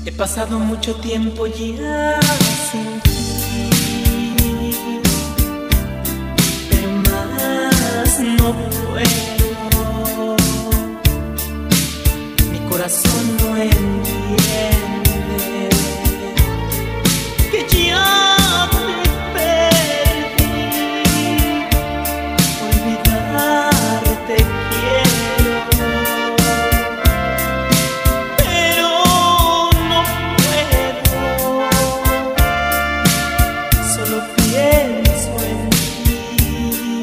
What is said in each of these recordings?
He pasado mucho tiempo ya sin ti, pero más no puedo. Mi corazón no entiende que ya te perdí. Olvidarte quiero, pero no puedo. Solo pienso en ti,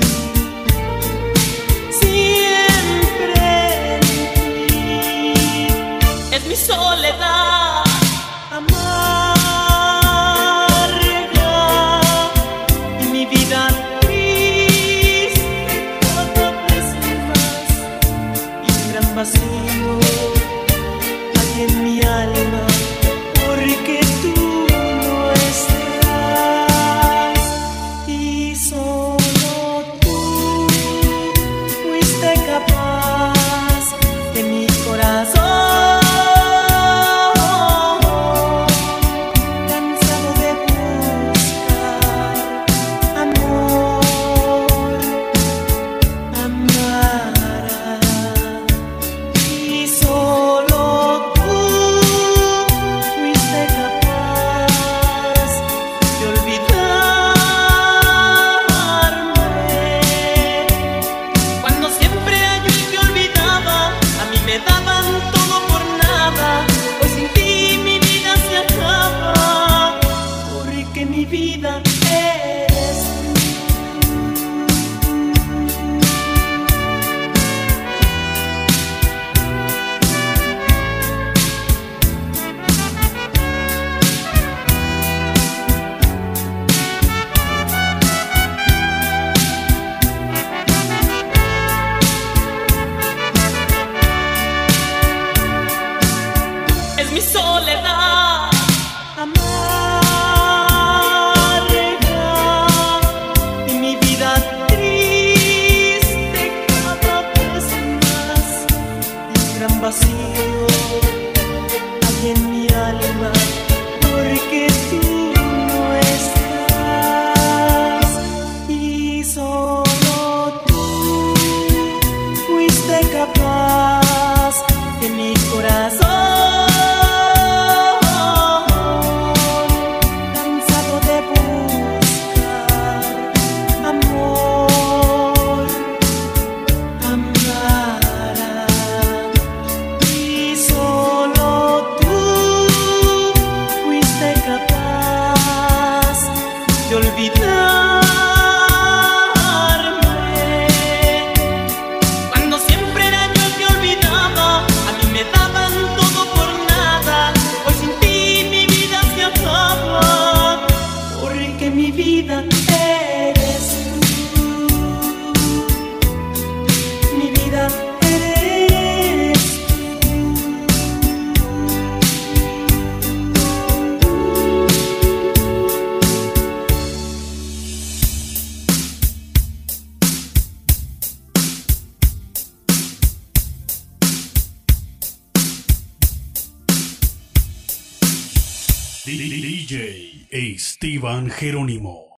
siempre en ti. Es mi soledad amarga y mi vida triste cada vez más, y un gran vacío hay en mi alma porque tú no estás, y solo tú fuiste capaz de mi corazón. Mi vida eres es mi soledad amarga. Vacío hay en mi alma porque tú no estás, y solo tú fuiste capaz de mi corazón. Cansado de buscar amor, amar. De olvidarme cuando siempre era yo que olvidaba. A mí me daban todo por nada. Hoy sin ti mi vida se acaba, porque mi vida eres tú. Mi vida eres DJ Esteban Jerónimo.